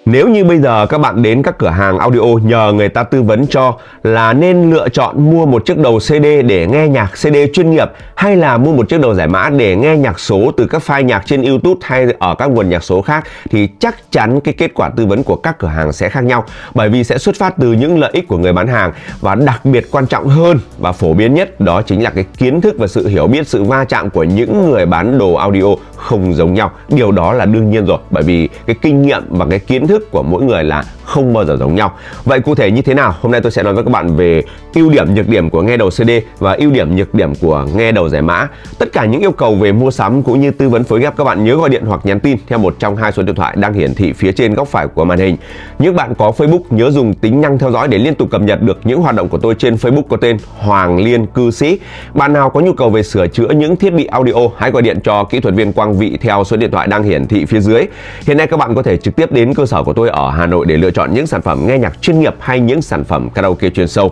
Nếu như bây giờ các bạn đến các cửa hàng audio nhờ người ta tư vấn cho là nên lựa chọn mua một chiếc đầu CD để nghe nhạc CD chuyên nghiệp hay là mua một chiếc đầu giải mã để nghe nhạc số từ các file nhạc trên YouTube hay ở các nguồn nhạc số khác, thì chắc chắn cái kết quả tư vấn của các cửa hàng sẽ khác nhau, bởi vì sẽ xuất phát từ những lợi ích của người bán hàng, và đặc biệt quan trọng hơn và phổ biến nhất đó chính là cái kiến thức và sự hiểu biết, sự va chạm của những người bán đồ audio không giống nhau. Điều đó là đương nhiên rồi, bởi vì cái kinh nghiệm và cái kiến thức của mỗi người là không bao giờ giống nhau. Vậy cụ thể như thế nào? Hôm nay tôi sẽ nói với các bạn về ưu điểm, nhược điểm của nghe đầu CD và ưu điểm, nhược điểm của nghe đầu giải mã. Tất cả những yêu cầu về mua sắm cũng như tư vấn phối ghép, các bạn nhớ gọi điện hoặc nhắn tin theo một trong hai số điện thoại đang hiển thị phía trên góc phải của màn hình. Những bạn có Facebook nhớ dùng tính năng theo dõi để liên tục cập nhật được những hoạt động của tôi trên Facebook có tên Hoàng Liên Cư Sĩ. Bạn nào có nhu cầu về sửa chữa những thiết bị audio, hãy gọi điện cho kỹ thuật viên Quang Vị theo số điện thoại đang hiển thị phía dưới. Hiện nay các bạn có thể trực tiếp đến cơ sở của tôi ở Hà Nội để lựa chọn những sản phẩm nghe nhạc chuyên nghiệp hay những sản phẩm karaoke chuyên sâu.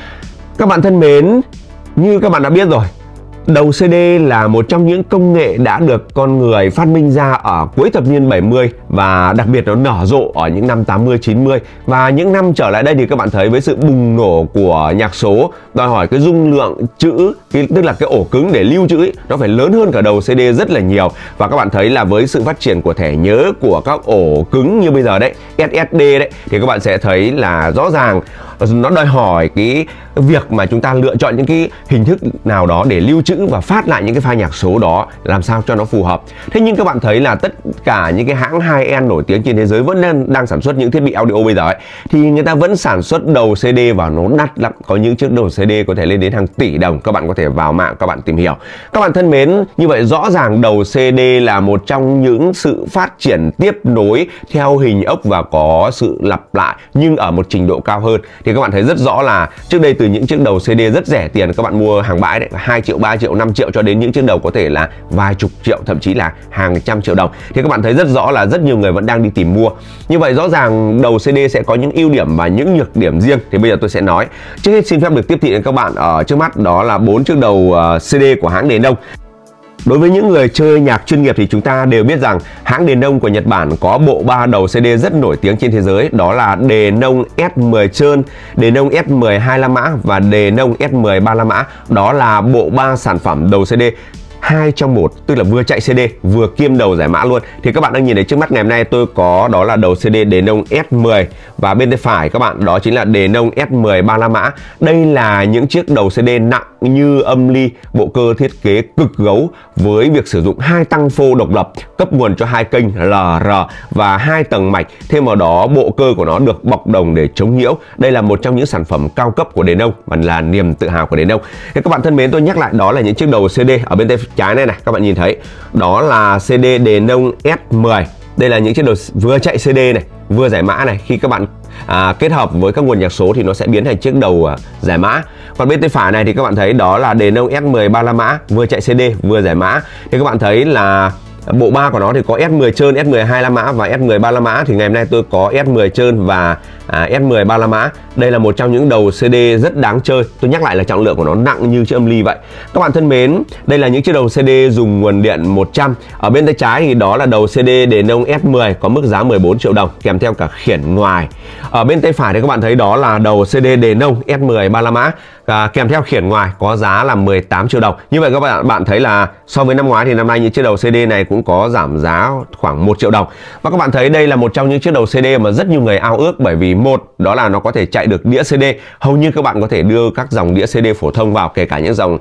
Các bạn thân mến, như các bạn đã biết rồi, đầu CD là một trong những công nghệ đã được con người phát minh ra ở cuối thập niên 70 và đặc biệt nó nở rộ ở những năm 80, 90. Và những năm trở lại đây thì các bạn thấy với sự bùng nổ của nhạc số đòi hỏi cái dung lượng chữ, tức là cái ổ cứng để lưu trữ nó phải lớn hơn cả đầu CD rất là nhiều. Và các bạn thấy là với sự phát triển của thẻ nhớ của các ổ cứng như bây giờ đấy, SSD đấy, thì các bạn sẽ thấy là rõ ràng nó đòi hỏi cái việc mà chúng ta lựa chọn những cái hình thức nào đó để lưu trữ và phát lại những cái file nhạc số đó làm sao cho nó phù hợp. Thế nhưng các bạn thấy là tất cả những cái hãng high-end nổi tiếng trên thế giới vẫn đang sản xuất những thiết bị audio bây giờ ấy, thì người ta vẫn sản xuất đầu CD và nó đắt lắm. Có những chiếc đầu CD có thể lên đến hàng tỷ đồng. Các bạn có thể vào mạng các bạn tìm hiểu. Các bạn thân mến, như vậy rõ ràng đầu CD là một trong những sự phát triển tiếp nối theo hình ốc và có sự lặp lại nhưng ở một trình độ cao hơn. Thì các bạn thấy rất rõ là trước đây từ những chiếc đầu CD rất rẻ tiền, các bạn mua hàng bãi đấy, 2 triệu, 3 triệu, 5 triệu cho đến những chiếc đầu có thể là vài chục triệu, thậm chí là hàng trăm triệu đồng. Thì các bạn thấy rất rõ là rất nhiều người vẫn đang đi tìm mua. Như vậy rõ ràng đầu CD sẽ có những ưu điểm và những nhược điểm riêng. Thì bây giờ tôi sẽ nói. Trước hết xin phép được tiếp thị đến các bạn ở trước mắt đó là 4 chiếc đầu CD của hãng Đền Đông. Đối với những người chơi nhạc chuyên nghiệp thì chúng ta đều biết rằng hãng Đền Đông của Nhật Bản có bộ 3 đầu CD rất nổi tiếng trên thế giới, đó là Đền Đông S10 trơn, Đền Đông S10 2 mã và Đền Đông S10 3 mã. Đó là bộ 3 sản phẩm đầu CD 2 trong 1, tức là vừa chạy CD vừa kiêm đầu giải mã luôn. Thì các bạn đang nhìn thấy trước mắt ngày hôm nay tôi có đó là đầu CD Đền Đông S10 và bên tay phải các bạn đó chính là Đền Đông S10 3 mã. Đây là những chiếc đầu CD nặng như âm ly, bộ cơ thiết kế cực gấu với việc sử dụng 2 tăng phô độc lập, cấp nguồn cho 2 kênh LR và 2 tầng mạch. Thêm vào đó bộ cơ của nó được bọc đồng để chống nhiễu. Đây là một trong những sản phẩm cao cấp của Đền Đông và là niềm tự hào của Đền Đông. Thế các bạn thân mến, tôi nhắc lại đó là những chiếc đầu CD ở bên tay trái này các bạn nhìn thấy đó là CD Đền Đông S10. Đây là những chiếc đầu vừa chạy CD này vừa giải mã này. Khi các bạn kết hợp với các nguồn nhạc số thì nó sẽ biến thành chiếc đầu giải mã. Còn bên tay phải này thì các bạn thấy đó là Đền Đông S10 3 mã, vừa chạy CD vừa giải mã. Thì các bạn thấy là bộ 3 của nó thì có S10 trơn, S10 2 mã và S10 3 mã. Thì ngày hôm nay tôi có S10 trơn và S10 3 mã. Đây là một trong những đầu CD rất đáng chơi. Tôi nhắc lại là trọng lượng của nó nặng như chiếc âm ly vậy. Các bạn thân mến, đây là những chiếc đầu CD dùng nguồn điện 100. Ở bên tay trái thì đó là đầu CD Đền Đông S10 có mức giá 14 triệu đồng kèm theo cả khiển ngoài. Ở bên tay phải thì các bạn thấy đó là đầu CD Đền Đông S10 3 mã kèm theo khiển ngoài có giá là 18 triệu đồng. Như vậy các bạn thấy là so với năm ngoái thì năm nay những chiếc đầu CD này cũng có giảm giá khoảng 1 triệu đồng. Và các bạn thấy đây là một trong những chiếc đầu CD mà rất nhiều người ao ước, bởi vì một đó là nó có thể chạy được đĩa CD. Hầu như các bạn có thể đưa các dòng đĩa CD phổ thông vào, kể cả những dòng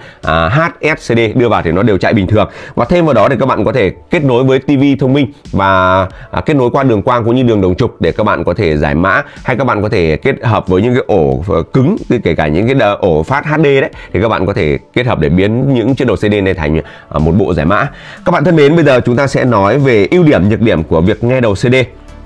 HSCD đưa vào thì nó đều chạy bình thường. Và thêm vào đó thì các bạn có thể kết nối với TV thông minh và kết nối qua đường quang cũng như đường đồng trục để các bạn có thể giải mã, hay các bạn có thể kết hợp với những cái ổ cứng, kể cả những cái ổ phát HD đấy, thì các bạn có thể kết hợp để biến những chiếc đầu CD này thành một bộ giải mã. Các bạn thân mến, bây giờ chúng ta sẽ nói về ưu điểm, nhược điểm của việc nghe đầu CD.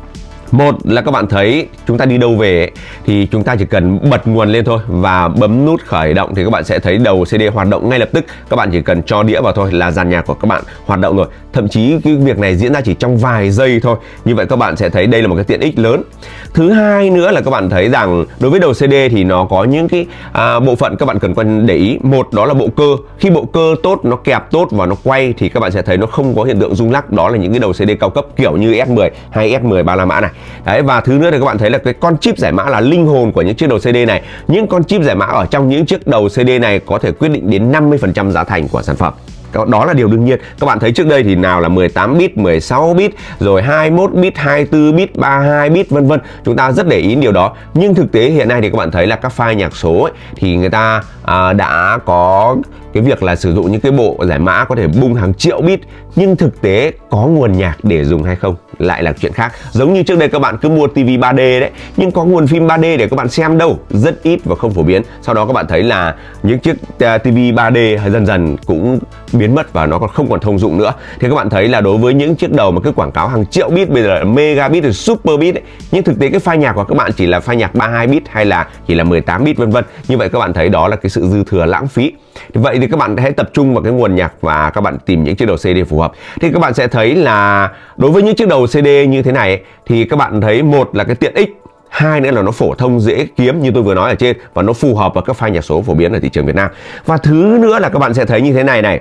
Một là các bạn thấy chúng ta đi đâu về ấy, thì chúng ta chỉ cần bật nguồn lên thôi và bấm nút khởi động thì các bạn sẽ thấy đầu CD hoạt động ngay lập tức. Các bạn chỉ cần cho đĩa vào thôi là dàn nhạc của các bạn hoạt động rồi. Thậm chí cái việc này diễn ra chỉ trong vài giây thôi. Như vậy các bạn sẽ thấy đây là một cái tiện ích lớn. Thứ hai nữa là các bạn thấy rằng đối với đầu CD thì nó có những cái bộ phận các bạn cần quan để ý. Một đó là bộ cơ. Khi bộ cơ tốt, nó kẹp tốt và nó quay thì các bạn sẽ thấy nó không có hiện tượng rung lắc. Đó là những cái đầu CD cao cấp kiểu như S10 hay S10 3 mã này. Đấy, và thứ nữa thì các bạn thấy là cái con chip giải mã là linh hồn của những chiếc đầu CD này. Những con chip giải mã ở trong những chiếc đầu CD này có thể quyết định đến 50% giá thành của sản phẩm. Đó là điều đương nhiên. Các bạn thấy trước đây thì nào là 18 bit, 16 bit, rồi 21 bit, 24 bit, 32 bit vân vân. Chúng ta rất để ý điều đó. Nhưng thực tế hiện nay thì các bạn thấy là các file nhạc số ấy, thì người ta đã có cái việc là sử dụng những cái bộ giải mã có thể bung hàng triệu bit, nhưng thực tế có nguồn nhạc để dùng hay không lại là chuyện khác. Giống như trước đây các bạn cứ mua tivi 3D đấy, nhưng có nguồn phim 3D để các bạn xem đâu, rất ít và không phổ biến. Sau đó các bạn thấy là những chiếc tivi 3D dần dần cũng biến mất và nó còn không còn thông dụng nữa. Thì các bạn thấy là đối với những chiếc đầu mà cứ quảng cáo hàng triệu bit, bây giờ là megabit rồi super bit ấy, nhưng thực tế cái file nhạc của các bạn chỉ là file nhạc 32 bit hay là chỉ là 18 bit vân vân. Như vậy các bạn thấy đó là cái sự dư thừa lãng phí. Vậy thì các bạn hãy tập trung vào cái nguồn nhạc và các bạn tìm những chiếc đầu CD phù hợp. Thì các bạn sẽ thấy là đối với những chiếc đầu CD như thế này thì các bạn thấy một là cái tiện ích, hai nữa là nó phổ thông dễ kiếm như tôi vừa nói ở trên, và nó phù hợp với các file nhạc số phổ biến ở thị trường Việt Nam. Và thứ nữa là các bạn sẽ thấy như thế này này.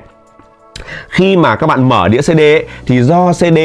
Khi mà các bạn mở đĩa CD ấy, thì do CD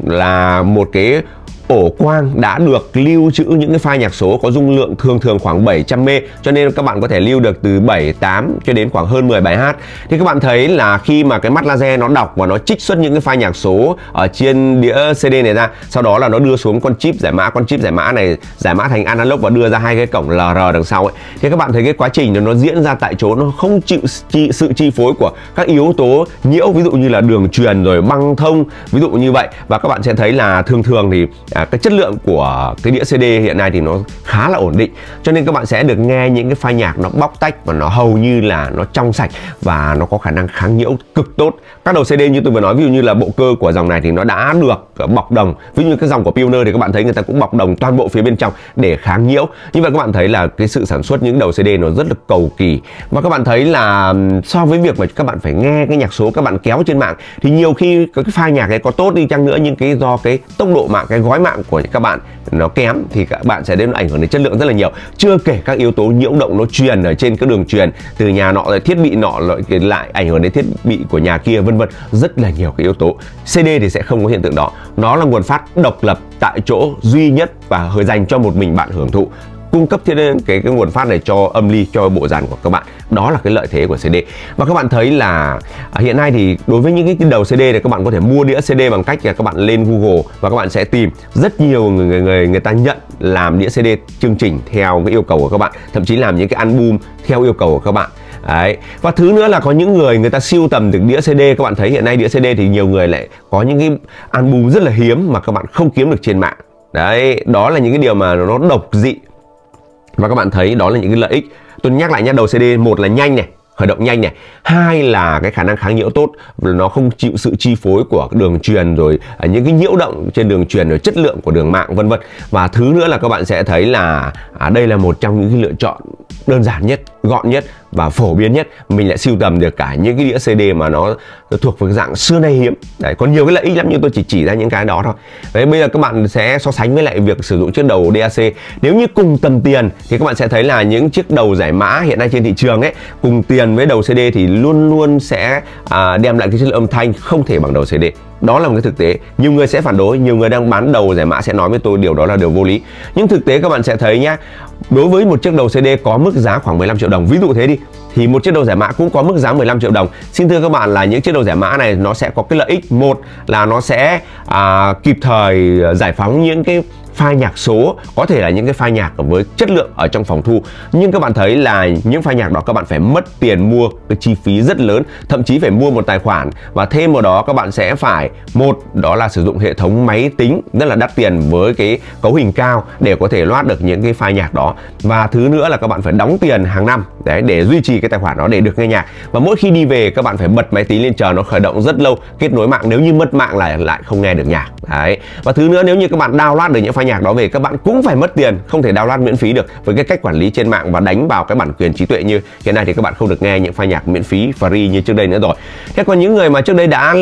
là một cái ổ quang đã được lưu trữ những cái file nhạc số có dung lượng thường khoảng 700 MB, cho nên các bạn có thể lưu được từ 7, 8 cho đến khoảng hơn 10 bài hát. Thì các bạn thấy là khi mà cái mắt laser nó đọc và nó trích xuất những cái file nhạc số ở trên đĩa CD này ra, sau đó là nó đưa xuống con chip giải mã này giải mã thành analog và đưa ra hai cái cổng LR đằng sau ấy. Thì các bạn thấy cái quá trình nó diễn ra tại chỗ, nó không chịu sự chi phối của các yếu tố nhiễu, ví dụ như là đường truyền rồi băng thông, ví dụ như vậy. Và các bạn sẽ thấy là thường thì cái chất lượng của cái đĩa CD hiện nay thì nó khá là ổn định, cho nên các bạn sẽ được nghe những cái file nhạc nó bóc tách và nó hầu như là nó trong sạch và nó có khả năng kháng nhiễu cực tốt. Các đầu CD như tôi vừa nói, ví dụ như là bộ cơ của dòng này thì nó đã được bọc đồng, ví dụ như cái dòng của Pioneer thì các bạn thấy người ta cũng bọc đồng toàn bộ phía bên trong để kháng nhiễu. Như vậy các bạn thấy là cái sự sản xuất những đầu CD nó rất là cầu kỳ, và các bạn thấy là so với việc mà các bạn phải nghe cái nhạc số các bạn kéo trên mạng thì nhiều khi cái file nhạc ấy có tốt đi chăng nữa, nhưng cái do cái tốc độ mạng, cái gói mạng của các bạn nó kém thì các bạn sẽ đến ảnh hưởng đến chất lượng rất là nhiều. Chưa kể các yếu tố nhiễu động nó truyền ở trên cái đường truyền từ nhà nọ rồi thiết bị nọ lại ảnh hưởng đến thiết bị của nhà kia vân vân, rất là nhiều cái yếu tố. CD thì sẽ không có hiện tượng đó, nó là nguồn phát độc lập tại chỗ duy nhất và dành cho một mình bạn hưởng thụ, cung cấp cái nguồn phát này cho âm ly, cho bộ dàn của các bạn. Đó là cái lợi thế của CD. Và các bạn thấy là hiện nay thì đối với những cái đầu CD này, các bạn có thể mua đĩa CD bằng cách là các bạn lên Google và các bạn sẽ tìm rất nhiều người ta nhận làm đĩa CD chương trình theo cái yêu cầu của các bạn, thậm chí làm những cái album theo yêu cầu của các bạn. Đấy. Và thứ nữa là có những người ta sưu tầm được đĩa CD. Các bạn thấy hiện nay đĩa CD thì nhiều người lại có những cái album rất là hiếm mà các bạn không kiếm được trên mạng. Đấy, đó là những cái điều mà nó độc dị. Và các bạn thấy đó là những cái lợi ích. Tôi nhắc lại nhé, đầu CD một là nhanh này, khởi động nhanh này, hai là cái khả năng kháng nhiễu tốt, nó không chịu sự chi phối của đường truyền rồi những cái nhiễu động trên đường truyền rồi chất lượng của đường mạng vân vân. Và thứ nữa là các bạn sẽ thấy là đây là một trong những cái lựa chọn đơn giản nhất, gọn nhất và phổ biến nhất. Mình lại sưu tầm được cả những cái đĩa CD mà nó thuộc về dạng xưa nay hiếm. Đấy, còn nhiều cái lợi ích lắm nhưng tôi chỉ ra những cái đó thôi. Đấy, bây giờ các bạn sẽ so sánh với lại việc sử dụng chiếc đầu DAC. Nếu như cùng tầm tiền thì các bạn sẽ thấy là những chiếc đầu giải mã hiện nay trên thị trường ấy, cùng tiền với đầu CD thì luôn luôn sẽ đem lại cái chất lượng âm thanh không thể bằng đầu CD. Đó là một cái thực tế. Nhiều người sẽ phản đối, nhiều người đang bán đầu giải mã sẽ nói với tôi điều đó là điều vô lý. Nhưng thực tế các bạn sẽ thấy nhá, đối với một chiếc đầu CD có mức giá khoảng 15 triệu đồng, ví dụ thế đi, thì một chiếc đầu giải mã cũng có mức giá 15 triệu đồng. Xin thưa các bạn là những chiếc đầu giải mã này nó sẽ có cái lợi ích. Một là nó sẽ kịp thời giải phóng những cái file nhạc số, có thể là những cái file nhạc với chất lượng ở trong phòng thu, nhưng các bạn thấy là những file nhạc đó các bạn phải mất tiền mua, cái chi phí rất lớn, thậm chí phải mua một tài khoản, và thêm vào đó các bạn sẽ phải, một đó là sử dụng hệ thống máy tính rất là đắt tiền với cái cấu hình cao để có thể load được những cái file nhạc đó, và thứ nữa là các bạn phải đóng tiền hàng năm đấy để duy trì cái tài khoản đó để được nghe nhạc, và mỗi khi đi về các bạn phải bật máy tính lên chờ nó khởi động rất lâu, kết nối mạng, nếu như mất mạng lại không nghe được nhạc đấy. Và thứ nữa, nếu như các bạn download được những file nhạc đó về, các bạn cũng phải mất tiền, không thể download miễn phí được với cái cách quản lý trên mạng và đánh vào cái bản quyền trí tuệ như hiện nay thì các bạn không được nghe những file nhạc miễn phí free như trước đây nữa rồi. Thế còn những người mà trước đây đã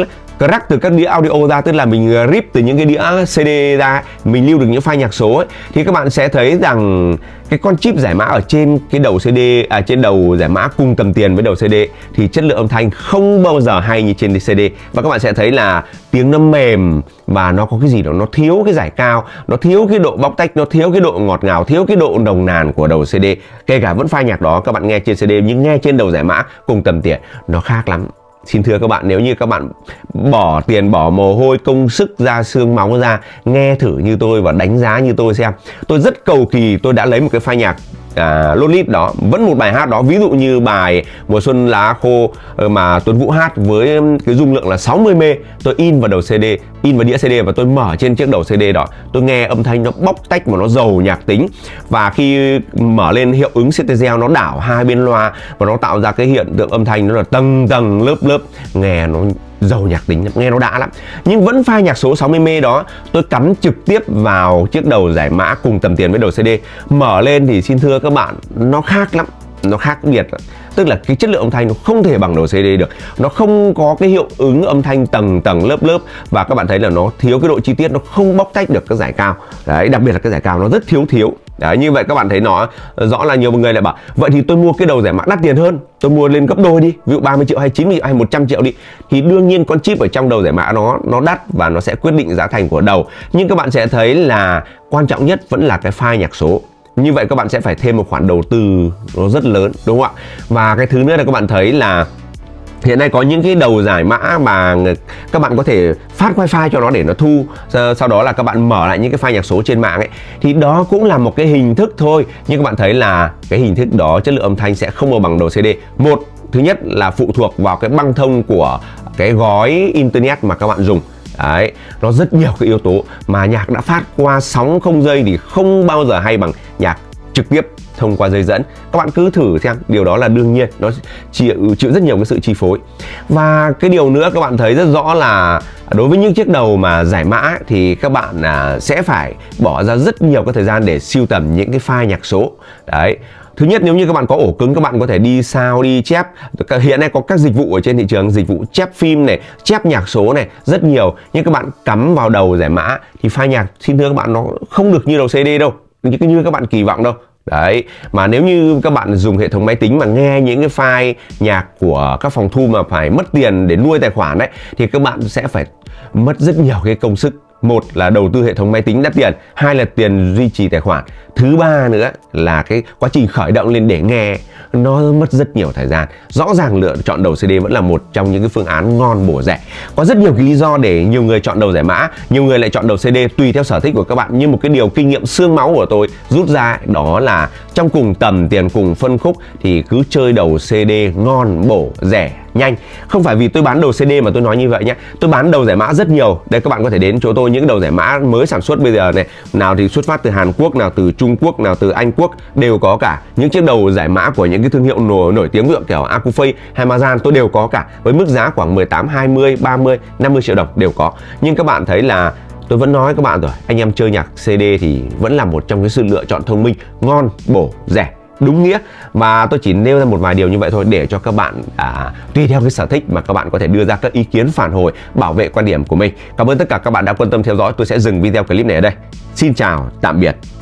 crack từ các đĩa audio ra, tức là mình rip từ những cái đĩa CD ra, mình lưu được những file nhạc số ấy, thì các bạn sẽ thấy rằng cái con chip giải mã ở trên cái đầu CD, trên đầu giải mã cùng tầm tiền với đầu CD thì chất lượng âm thanh không bao giờ hay như trên CD. Và các bạn sẽ thấy là tiếng nó mềm và nó có cái gì đó, nó thiếu cái giải cao, nó thiếu cái độ bóc tách, nó thiếu cái độ ngọt ngào, thiếu cái độ nồng nàn của đầu CD. Kể cả vẫn file nhạc đó các bạn nghe trên CD nhưng nghe trên đầu giải mã cùng tầm tiền nó khác lắm. Xin thưa các bạn, nếu như các bạn bỏ tiền, bỏ mồ hôi, công sức ra, xương máu ra, nghe thử như tôi và đánh giá như tôi xem. Tôi rất cầu kỳ tôi đã lấy một cái file nhạc Lolit đó, vẫn một bài hát đó, ví dụ như bài Mùa Xuân Lá Khô mà Tuấn Vũ hát với cái dung lượng là 60 m, tôi in vào đầu CD, in vào đĩa CD và tôi mở trên chiếc đầu CD đó, tôi nghe âm thanh nó bóc tách mà nó giàu nhạc tính. Và khi mở lên hiệu ứng stereo nó đảo hai bên loa và nó tạo ra cái hiện tượng âm thanh nó là tầng tầng lớp lớp, nghe nó giàu nhạc tính, nghe nó đã lắm. Nhưng vẫn file nhạc số 60 m đó tôi cắm trực tiếp vào chiếc đầu giải mã cùng tầm tiền với đầu CD, mở lên thì xin thưa các bạn, nó khác lắm, nó khác biệt. Tức là cái chất lượng âm thanh nó không thể bằng đầu CD được, nó không có cái hiệu ứng âm thanh tầng tầng lớp lớp, và các bạn thấy là nó thiếu cái độ chi tiết, nó không bóc tách được cái giải cao đấy, đặc biệt là cái giải cao nó rất thiếu. Đấy, như vậy các bạn thấy nó rõ là nhiều người lại bảo vậy thì tôi mua cái đầu giải mã đắt tiền hơn, tôi mua lên gấp đôi đi, ví dụ 30 triệu hay 90 triệu hay 100 triệu đi, thì đương nhiên con chip ở trong đầu giải mã nó đắt và nó sẽ quyết định giá thành của đầu. Nhưng các bạn sẽ thấy là quan trọng nhất vẫn là cái file nhạc số. Như vậy các bạn sẽ phải thêm một khoản đầu tư nó rất lớn, đúng không ạ? Và cái thứ nữa là các bạn thấy là hiện nay có những cái đầu giải mã mà các bạn có thể phát wifi cho nó để nó thu, sau đó là các bạn mở lại những cái file nhạc số trên mạng ấy, thì đó cũng là một cái hình thức thôi. Nhưng các bạn thấy là cái hình thức đó chất lượng âm thanh sẽ không bao bằng đầu CD. Thứ nhất là phụ thuộc vào cái băng thông của cái gói internet mà các bạn dùng. Đấy, nó rất nhiều cái yếu tố mà nhạc đã phát qua sóng không dây thì không bao giờ hay bằng nhạc trực tiếp thông qua dây dẫn. Các bạn cứ thử xem, điều đó là đương nhiên, nó chịu rất nhiều cái sự chi phối. Và cái điều nữa các bạn thấy rất rõ là đối với những chiếc đầu mà giải mã thì các bạn sẽ phải bỏ ra rất nhiều cái thời gian để sưu tầm những cái file nhạc số. Đấy. Thứ nhất, nếu như các bạn có ổ cứng, các bạn có thể đi sao, đi chép. Hiện nay có các dịch vụ ở trên thị trường, dịch vụ chép phim này, chép nhạc số này, rất nhiều. Nhưng các bạn cắm vào đầu giải mã thì file nhạc, xin thưa các bạn, nó không được như đầu CD đâu, như các bạn kỳ vọng đâu. Đấy, mà nếu như các bạn dùng hệ thống máy tính mà nghe những cái file nhạc của các phòng thu mà phải mất tiền để nuôi tài khoản đấy, thì các bạn sẽ phải mất rất nhiều cái công sức. Một là đầu tư hệ thống máy tính đắt tiền, hai là tiền duy trì tài khoản, thứ ba nữa là cái quá trình khởi động lên để nghe nó mất rất nhiều thời gian. Rõ ràng lựa chọn đầu CD vẫn là một trong những cái phương án ngon bổ rẻ. Có rất nhiều cái lý do để nhiều người chọn đầu giải mã, nhiều người lại chọn đầu CD, tùy theo sở thích của các bạn. Nhưng một cái điều kinh nghiệm xương máu của tôi rút ra đó là trong cùng tầm tiền, cùng phân khúc thì cứ chơi đầu CD ngon bổ rẻ nhanh. Không phải vì tôi bán đầu CD mà tôi nói như vậy nhé. Tôi bán đầu giải mã rất nhiều. Đây, các bạn có thể đến chỗ tôi, những đầu giải mã mới sản xuất bây giờ này, nào thì xuất phát từ Hàn Quốc, nào từ Trung Quốc, nào từ Anh Quốc, đều có cả. Những chiếc đầu giải mã của những cái thương hiệu nổi tiếng ví dụ kiểu Akufei hay Mazan tôi đều có cả, với mức giá khoảng 18, 20, 30, 50 triệu đồng đều có. Nhưng các bạn thấy là tôi vẫn nói các bạn rồi, anh em chơi nhạc CD thì vẫn là một trong cái sự lựa chọn thông minh, ngon, bổ, rẻ, đúng nghĩa. Và tôi chỉ nêu ra một vài điều như vậy thôi để cho các bạn tùy theo cái sở thích mà các bạn có thể đưa ra các ý kiến phản hồi, bảo vệ quan điểm của mình. Cảm ơn tất cả các bạn đã quan tâm theo dõi. Tôi sẽ dừng video clip này ở đây. Xin chào, tạm biệt.